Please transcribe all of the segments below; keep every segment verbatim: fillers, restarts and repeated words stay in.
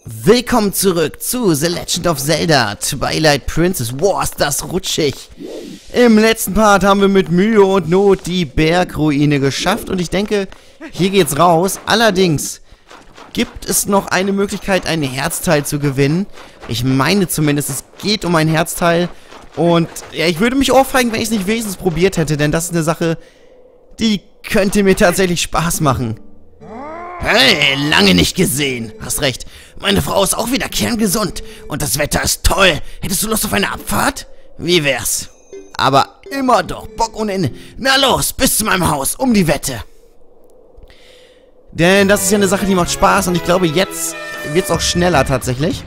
Willkommen zurück zu The Legend of Zelda Twilight Princess. Wow, ist das rutschig. Im letzten Part haben wir mit Mühe und Not die Bergruine geschafft und ich denke, hier geht's raus. Allerdings gibt es noch eine Möglichkeit, ein Herzteil zu gewinnen. Ich meine zumindest, es geht um ein Herzteil und ja, ich würde mich aufregen, wenn ich es nicht wenigstens probiert hätte, denn das ist eine Sache, die könnte mir tatsächlich Spaß machen. Hey, lange nicht gesehen. Hast recht. Meine Frau ist auch wieder kerngesund. Und das Wetter ist toll. Hättest du Lust auf eine Abfahrt? Wie wär's? Aber immer doch. Bock ohne Ende. Na los, bis zu meinem Haus. Um die Wette. Denn das ist ja eine Sache, die macht Spaß. Und ich glaube, jetzt wird's auch schneller tatsächlich.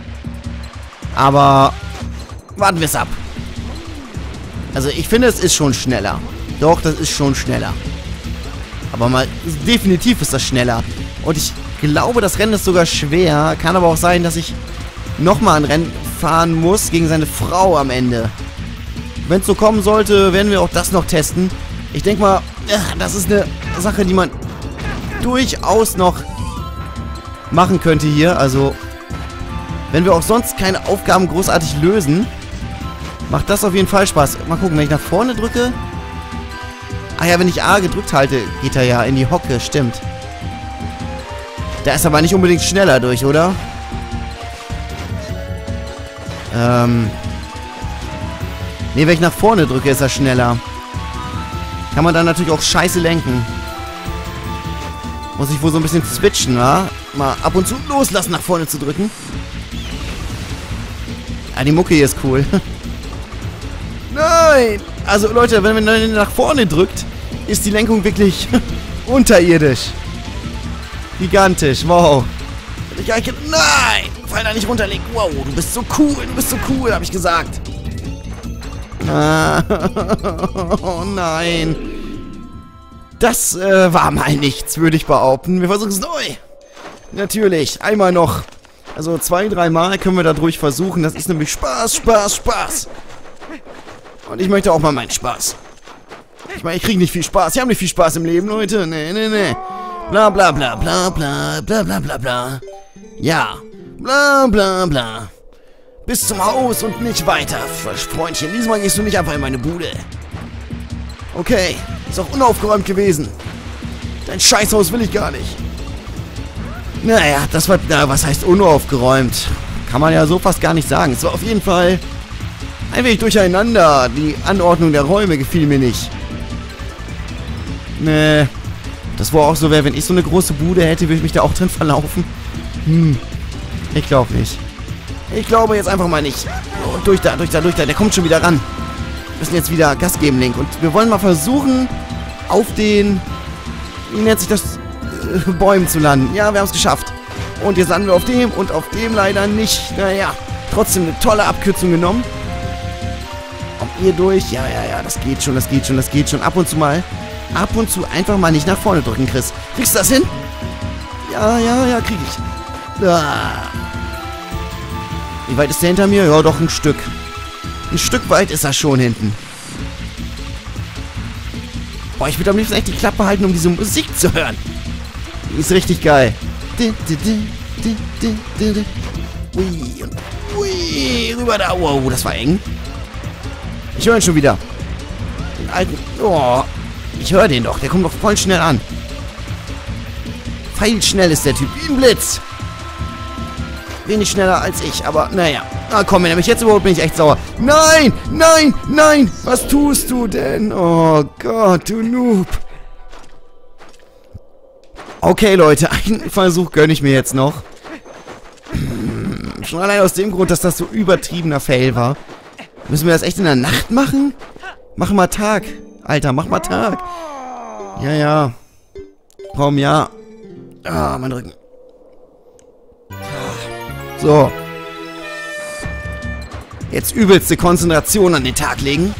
Aber warten wir es ab. Also ich finde, es ist schon schneller. Doch, das ist schon schneller. Aber mal, definitiv ist das schneller. Und ich glaube, das Rennen ist sogar schwer. Kann aber auch sein, dass ich nochmal ein Rennen fahren muss gegen seine Frau am Ende. Wenn es so kommen sollte, werden wir auch das noch testen. Ich denke mal, das ist eine Sache, die man durchaus noch machen könnte hier. Also, wenn wir auch sonst keine Aufgaben großartig lösen, macht das auf jeden Fall Spaß. Mal gucken, wenn ich nach vorne drücke... Ah ja, wenn ich A gedrückt halte, geht er ja in die Hocke, stimmt. Der ist aber nicht unbedingt schneller durch, oder? Ähm. Ne, wenn ich nach vorne drücke, ist er schneller. Kann man dann natürlich auch scheiße lenken. Muss ich wohl so ein bisschen switchen, wa? Mal ab und zu loslassen, nach vorne zu drücken. Ah, die Mucke hier ist cool. Nein! Also Leute, wenn man nach vorne drückt, ist die Lenkung wirklich unterirdisch. Gigantisch, wow. Nein! Fall da nicht runterlegen. Wow, du bist so cool, du bist so cool, habe ich gesagt. Ah, oh nein. Das äh, war mal nichts, würde ich behaupten. Wir versuchen es neu. Natürlich, einmal noch. Also zwei, dreimal können wir da durch versuchen. Das ist nämlich Spaß, Spaß, Spaß. Und ich möchte auch mal meinen Spaß. Ich meine, ich kriege nicht viel Spaß. Ich habe nicht viel Spaß im Leben, Leute. Nee, nee, nee. Bla, bla, bla, bla, bla, bla, bla, bla, bla. Ja. Bla, bla, bla. Bis zum Haus und nicht weiter, Freundchen. Diesmal gehst du nicht einfach in meine Bude. Okay. Ist auch unaufgeräumt gewesen. Dein Scheißhaus will ich gar nicht. Naja, das war... Na, was heißt unaufgeräumt? Kann man ja so fast gar nicht sagen. Es war auf jeden Fall... ein wenig durcheinander. Die Anordnung der Räume gefiel mir nicht. Nee. Das war auch so, wäre, wenn ich so eine große Bude hätte, würde ich mich da auch drin verlaufen. Hm. Ich glaube nicht. Ich glaube jetzt einfach mal nicht. Oh, durch da, durch da, durch da. Der kommt schon wieder ran. Wir müssen jetzt wieder Gas geben, Link. Und wir wollen mal versuchen, auf den... Wie nennt sich das? Äh, Bäumen zu landen. Ja, wir haben es geschafft. Und jetzt landen wir auf dem und auf dem leider nicht. Naja, trotzdem eine tolle Abkürzung genommen. Hier durch. Ja, ja, ja, das geht schon, das geht schon, das geht schon. Ab und zu mal, ab und zu einfach mal nicht nach vorne drücken, Chris. Kriegst du das hin? Ja, ja, ja, krieg ich. Ah. Wie weit ist der hinter mir? Ja, doch ein Stück. Ein Stück weit ist er schon hinten. Boah, ich würde am liebsten echt die Klappe halten, um diese Musik zu hören. Die ist richtig geil. Ui, und ui, rüber da. Wow, das war eng. Ich höre ihn schon wieder. Den alten... Oh, ich höre den doch. Der kommt doch voll schnell an. Pfeilschnell ist der Typ. Wie ein Blitz. Wenig schneller als ich, aber naja. Ah, komm, wenn er mich jetzt überholt, bin ich echt sauer. Nein, nein, nein. Was tust du denn? Oh Gott, du Noob. Okay, Leute. Einen Versuch gönne ich mir jetzt noch. Schon allein aus dem Grund, dass das so übertriebener Fail war. Müssen wir das echt in der Nacht machen? Mach mal Tag. Alter, mach mal Tag. Ja, ja. Komm, ja. Ah, mein Rücken. So. Jetzt übelste Konzentration an den Tag legen.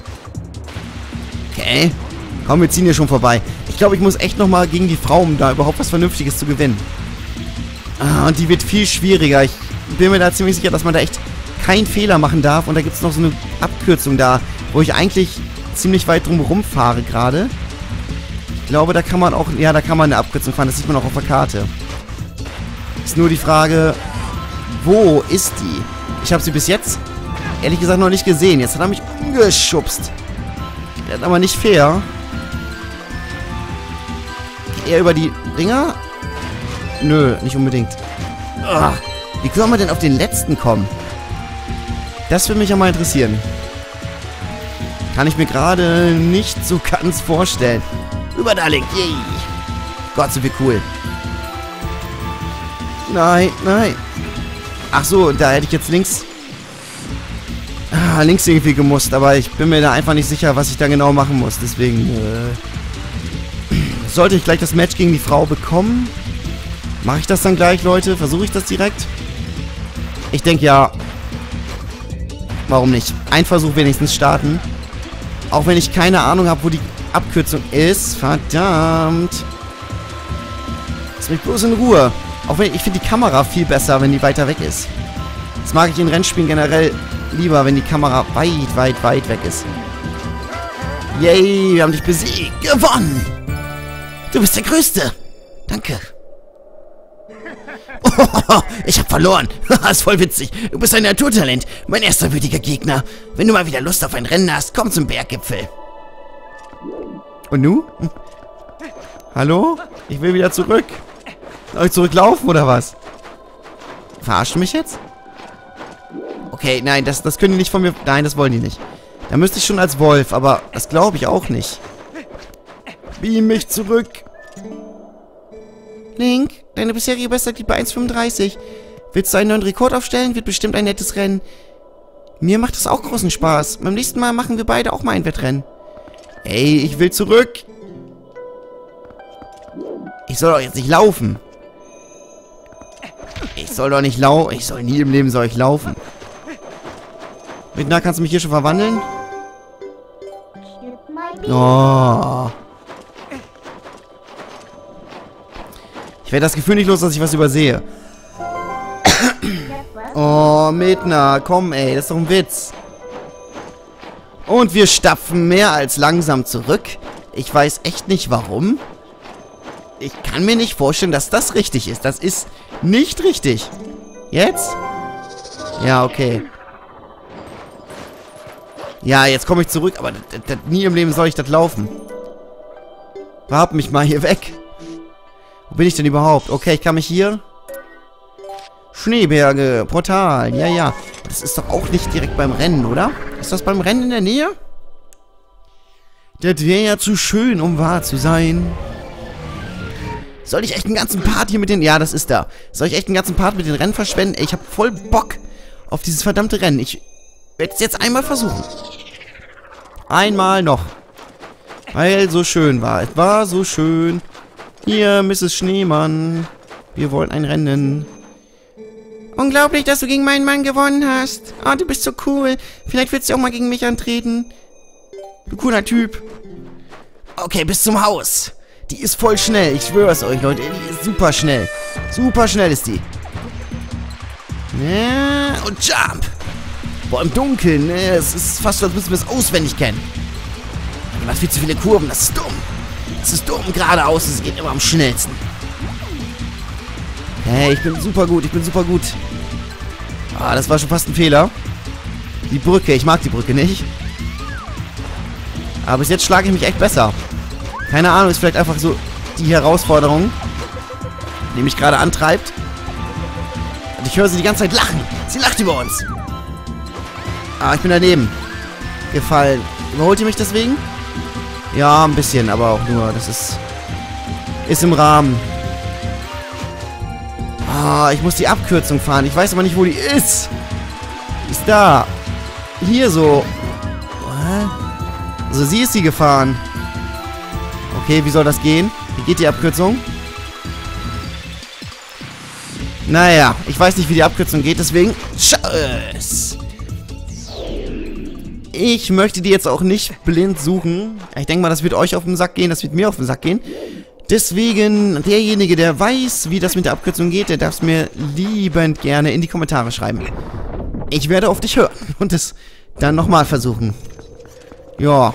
Okay. Komm, wir ziehen hier schon vorbei. Ich glaube, ich muss echt nochmal gegen die Frau, um da überhaupt was Vernünftiges zu gewinnen. Ah, und die wird viel schwieriger. Ich bin mir da ziemlich sicher, dass man da echt keinen Fehler machen darf. Und da gibt es noch so eine Abkürzung da, wo ich eigentlich ziemlich weit drum rumfahre gerade. Ich glaube, da kann man auch... Ja, da kann man eine Abkürzung fahren. Das sieht man auch auf der Karte. Ist nur die Frage, wo ist die? Ich habe sie bis jetzt, ehrlich gesagt, noch nicht gesehen. Jetzt hat er mich umgeschubst. Das ist aber nicht fair. Geht er über die Dinger? Nö, nicht unbedingt. Ugh. Wie soll man denn auf den letzten kommen? Das würde mich ja mal interessieren. Kann ich mir gerade nicht so ganz vorstellen. Über da, Link. Yay. Gott, sind wir cool. Nein, nein. Ach so, da hätte ich jetzt links... Ah, links irgendwie gemusst. Aber ich bin mir da einfach nicht sicher, was ich da genau machen muss. Deswegen... Äh, sollte ich gleich das Match gegen die Frau bekommen? Mache ich das dann gleich, Leute? Versuche ich das direkt? Ich denke ja... Warum nicht? Ein Versuch wenigstens starten. Auch wenn ich keine Ahnung habe, wo die Abkürzung ist. Verdammt. Lass mich bloß in Ruhe. Auch wenn ich finde die Kamera viel besser, wenn die weiter weg ist. Das mag ich in Rennspielen generell lieber, wenn die Kamera weit, weit, weit weg ist. Yay, wir haben dich besiegt. Gewonnen. Du bist der Größte. Danke. Oh, ich hab verloren. Das ist voll witzig. Du bist ein Naturtalent. Mein erster würdiger Gegner. Wenn du mal wieder Lust auf ein Rennen hast, komm zum Berggipfel. Und nu? Hm. Hallo? Ich will wieder zurück. Soll ich zurücklaufen oder was? Verarscht du mich jetzt? Okay, nein, das, das können die nicht von mir... Nein, das wollen die nicht. Da müsste ich schon als Wolf, aber das glaube ich auch nicht. Beam mich zurück. Link, deine bisherige Bestzeit liegt bei eins Komma fünfunddreißig. Willst du einen neuen Rekord aufstellen? Wird bestimmt ein nettes Rennen. Mir macht das auch großen Spaß. Beim nächsten Mal machen wir beide auch mal ein Wettrennen. Ey, ich will zurück. Ich soll doch jetzt nicht laufen. Ich soll doch nicht laufen. Ich soll nie im Leben soll ich laufen. Midna, kannst du mich hier schon verwandeln? Oh. Ich werde das Gefühl nicht los, dass ich was übersehe. Oh, Midna, komm ey, das ist doch ein Witz. Und wir stapfen mehr als langsam zurück. Ich weiß echt nicht warum. Ich kann mir nicht vorstellen, dass das richtig ist. Das ist nicht richtig. Jetzt? Ja, okay. Ja, jetzt komme ich zurück, aber das, das, nie im Leben soll ich das laufen. Warb mich mal hier weg. Wo bin ich denn überhaupt? Okay, ich kann mich hier... Schneeberge, Portal, ja, ja. Das ist doch auch nicht direkt beim Rennen, oder? Ist das beim Rennen in der Nähe? Das wäre ja zu schön, um wahr zu sein. Soll ich echt einen ganzen Part hier mit den... Ja, das ist da. Soll ich echt einen ganzen Part mit den Rennen verschwenden? Ey, ich habe voll Bock auf dieses verdammte Rennen. Ich werde es jetzt einmal versuchen. Einmal noch. Weil so schön war. Es war so schön. Hier, Misses Schneemann. Wir wollen ein Rennen. Unglaublich, dass du gegen meinen Mann gewonnen hast. Oh, du bist so cool. Vielleicht willst du auch mal gegen mich antreten. Du cooler Typ. Okay, bis zum Haus. Die ist voll schnell. Ich schwöre es euch, Leute. Die ist super schnell. Super schnell ist die. Ja, und Jump. Boah, im Dunkeln. Ne? Es ist fast so, als müssen wir es auswendig kennen. Die macht viel zu viele Kurven. Das ist dumm. Das ist dumm. Geradeaus. Es geht immer am schnellsten. Hey, ich bin super gut. Ich bin super gut. Ah, das war schon fast ein Fehler. Die Brücke. Ich mag die Brücke nicht. Aber bis jetzt schlage ich mich echt besser. Keine Ahnung, ist vielleicht einfach so die Herausforderung, die mich gerade antreibt. Und ich höre sie die ganze Zeit lachen. Sie lacht über uns. Ah, ich bin daneben gefallen. Überholt ihr mich deswegen? Ja, ein bisschen, aber auch nur. Das ist... Ist im Rahmen. Ah, ich muss die Abkürzung fahren. Ich weiß aber nicht, wo die ist. Die ist da. Hier so. Also sie ist sie gefahren. Okay, wie soll das gehen? Wie geht die Abkürzung? Naja, ich weiß nicht, wie die Abkürzung geht, deswegen... Tschüss! Ich möchte die jetzt auch nicht blind suchen. Ich denke mal, das wird euch auf den Sack gehen, das wird mir auf den Sack gehen. Deswegen, derjenige, der weiß, wie das mit der Abkürzung geht, der darf es mir liebend gerne in die Kommentare schreiben. Ich werde auf dich hören und es dann nochmal versuchen. Ja.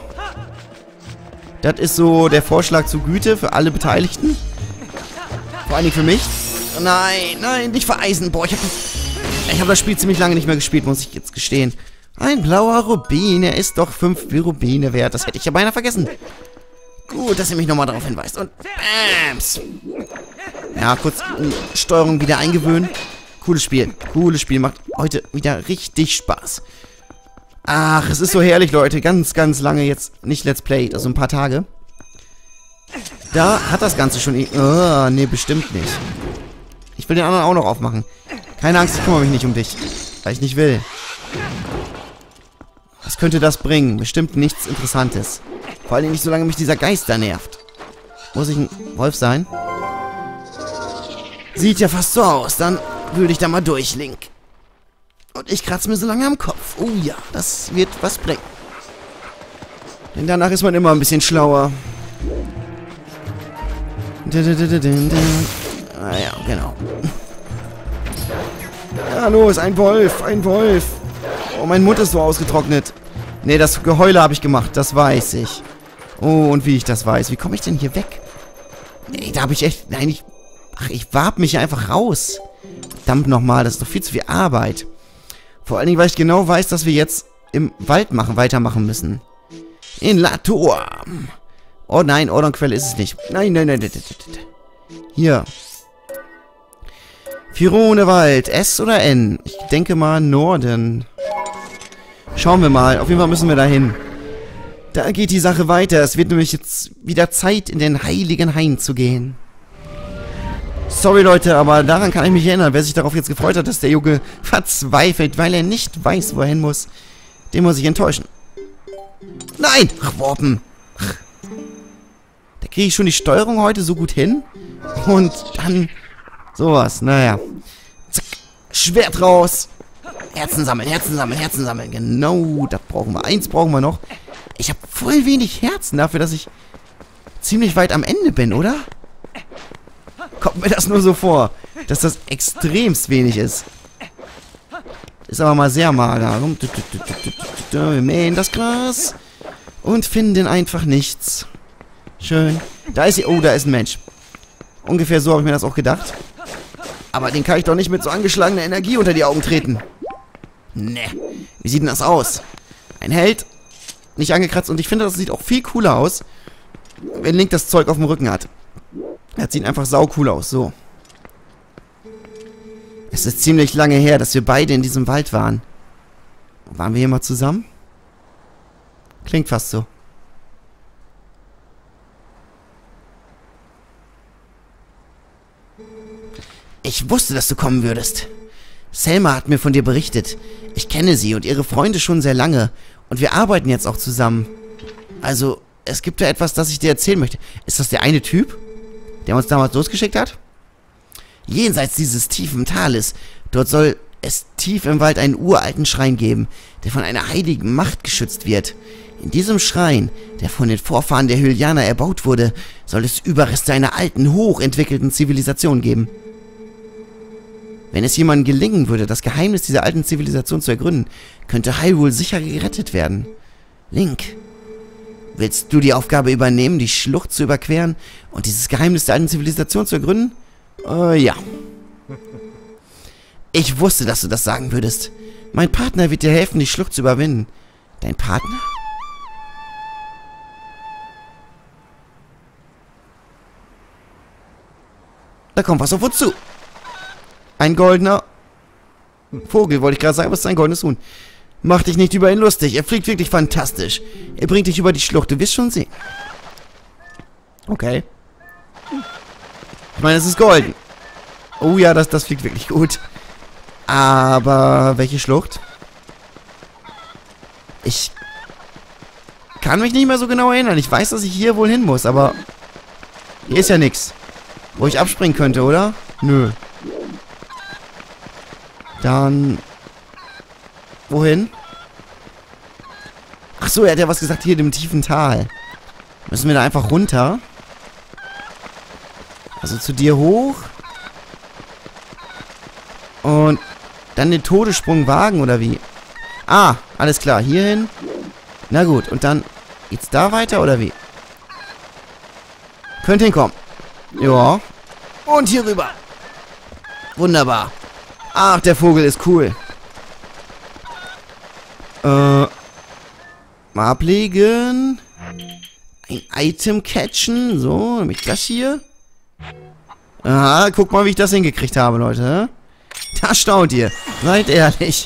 Das ist so der Vorschlag zur Güte für alle Beteiligten. Vor allen Dingen für mich. Nein, nein, nicht vereisen. Boah, ich habe ich hab das Spiel ziemlich lange nicht mehr gespielt, muss ich jetzt gestehen. Ein blauer Rubin, er ist doch fünf Rubine wert. Das hätte ich ja beinahe vergessen. Gut, dass ihr mich nochmal darauf hinweist. Und bams. Ja, kurz äh, Steuerung wieder eingewöhnen. Cooles Spiel. Cooles Spiel. Macht heute wieder richtig Spaß. Ach, es ist so herrlich, Leute. Ganz, ganz lange jetzt nicht Let's Played. Also ein paar Tage. Da hat das Ganze schon... Oh, nee, bestimmt nicht. Ich will den anderen auch noch aufmachen. Keine Angst, ich kümmere mich nicht um dich. Weil ich nicht will. Was könnte das bringen? Bestimmt nichts Interessantes. Vor allem nicht, solange mich dieser Geist da nervt. Muss ich ein Wolf sein? Sieht ja fast so aus. Dann würde ich da mal durch, Link. Und ich kratze mir so lange am Kopf. Oh ja, das wird was bringen. Denn danach ist man immer ein bisschen schlauer. Ah ja, genau. Ja, los, ein Wolf, ein Wolf. Oh, mein Mund ist so ausgetrocknet. Nee, das Geheule habe ich gemacht, das weiß ich. Oh, und wie ich das weiß. Wie komme ich denn hier weg? Ey, da habe ich echt... Nein, ich... Ach, ich warb mich einfach raus. Verdammt nochmal, das ist doch viel zu viel Arbeit. Vor allen Dingen, weil ich genau weiß, dass wir jetzt im Wald machen, weitermachen müssen. In Lator. Oh nein, Ordonquelle ist es nicht. Nein, nein, nein, nein, nein. Hier. Fironewald. S oder N? Ich denke mal Norden. Schauen wir mal. Auf jeden Fall müssen wir da hin. Da geht die Sache weiter. Es wird nämlich jetzt wieder Zeit, in den heiligen Hain zu gehen. Sorry, Leute, aber daran kann ich mich erinnern. Wer sich darauf jetzt gefreut hat, dass der Junge verzweifelt, weil er nicht weiß, wo er hin muss, den muss ich enttäuschen. Nein! Ach, Worpen. Da kriege ich schon die Steuerung heute so gut hin. Und dann sowas. Naja. Zack. Schwert raus. Herzen sammeln, Herzen sammeln, Herzen sammeln. Genau, das brauchen wir. Eins brauchen wir noch. Ich habe voll wenig Herzen dafür, dass ich ziemlich weit am Ende bin, oder? Kommt mir das nur so vor, dass das extremst wenig ist. Ist aber mal sehr mager. Wir mähen das Gras und finden einfach nichts. Schön. Da ist sie. Oh, da ist ein Mensch. Ungefähr so habe ich mir das auch gedacht. Aber den kann ich doch nicht mit so angeschlagener Energie unter die Augen treten. Ne. Wie sieht denn das aus? Ein Held. Nicht angekratzt. Und ich finde, das sieht auch viel cooler aus, wenn Link das Zeug auf dem Rücken hat. Das sieht einfach saucool aus. So. Es ist ziemlich lange her, dass wir beide in diesem Wald waren. Waren wir hier mal zusammen? Klingt fast so. Ich wusste, dass du kommen würdest. Selma hat mir von dir berichtet. Ich kenne sie und ihre Freunde schon sehr lange. Und wir arbeiten jetzt auch zusammen. Also, es gibt da etwas, das ich dir erzählen möchte. Ist das der eine Typ, der uns damals losgeschickt hat? Jenseits dieses tiefen Tales, dort soll es tief im Wald einen uralten Schrein geben, der von einer heiligen Macht geschützt wird. In diesem Schrein, der von den Vorfahren der Hylianer erbaut wurde, soll es Überreste einer alten, hochentwickelten Zivilisation geben. Wenn es jemandem gelingen würde, das Geheimnis dieser alten Zivilisation zu ergründen, könnte Hyrule sicher gerettet werden. Link, willst du die Aufgabe übernehmen, die Schlucht zu überqueren und dieses Geheimnis der alten Zivilisation zu ergründen? Äh, ja. Ich wusste, dass du das sagen würdest. Mein Partner wird dir helfen, die Schlucht zu überwinden. Dein Partner? Da kommt was auf uns zu. Ein goldener Vogel, wollte ich gerade sagen, was ist ein goldenes Huhn? Mach dich nicht über ihn lustig, er fliegt wirklich fantastisch. Er bringt dich über die Schlucht, du wirst schon sehen. Okay. Ich meine, es ist golden. Oh ja, das, das fliegt wirklich gut. Aber welche Schlucht? Ich kann mich nicht mehr so genau erinnern. Ich weiß, dass ich hier wohl hin muss, aber hier ist ja nichts, wo ich abspringen könnte, oder? Nö. Dann... Wohin? Ach so, er hat ja was gesagt, hier im tiefen Tal. Müssen wir da einfach runter? Also zu dir hoch. Und dann den Todessprung wagen, oder wie? Ah, alles klar, hierhin. Na gut, und dann geht's da weiter, oder wie? Könnt hinkommen. Ja. Und hier rüber. Wunderbar. Ach, der Vogel ist cool. Äh. Mal ablegen. Ein Item catchen. So, nämlich das hier. Aha, guck mal, wie ich das hingekriegt habe, Leute. Da staunt ihr. Seid ehrlich.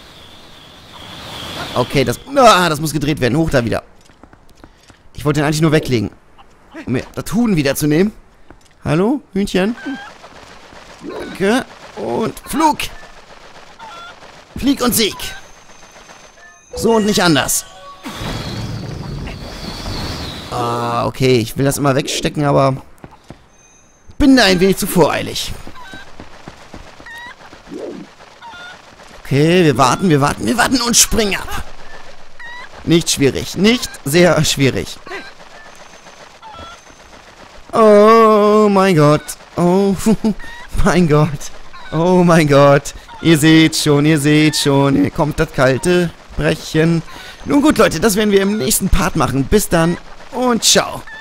Okay, das, ah, das muss gedreht werden. Hoch da wieder. Ich wollte den eigentlich nur weglegen. Um mir das Huhn wiederzunehmen. Hallo, Hühnchen? Danke. Und Flug. Flieg und Sieg. So und nicht anders. Ah, okay. Ich will das immer wegstecken, aber bin da ein wenig zu voreilig. Okay, wir warten, wir warten, wir warten und springen ab. Nicht schwierig. Nicht sehr schwierig. Oh mein Gott. Oh mein Gott. Oh mein Gott. Ihr seht schon, ihr seht schon. Hier kommt das kalte Brechen. Nun gut, Leute, das werden wir im nächsten Part machen. Bis dann und ciao.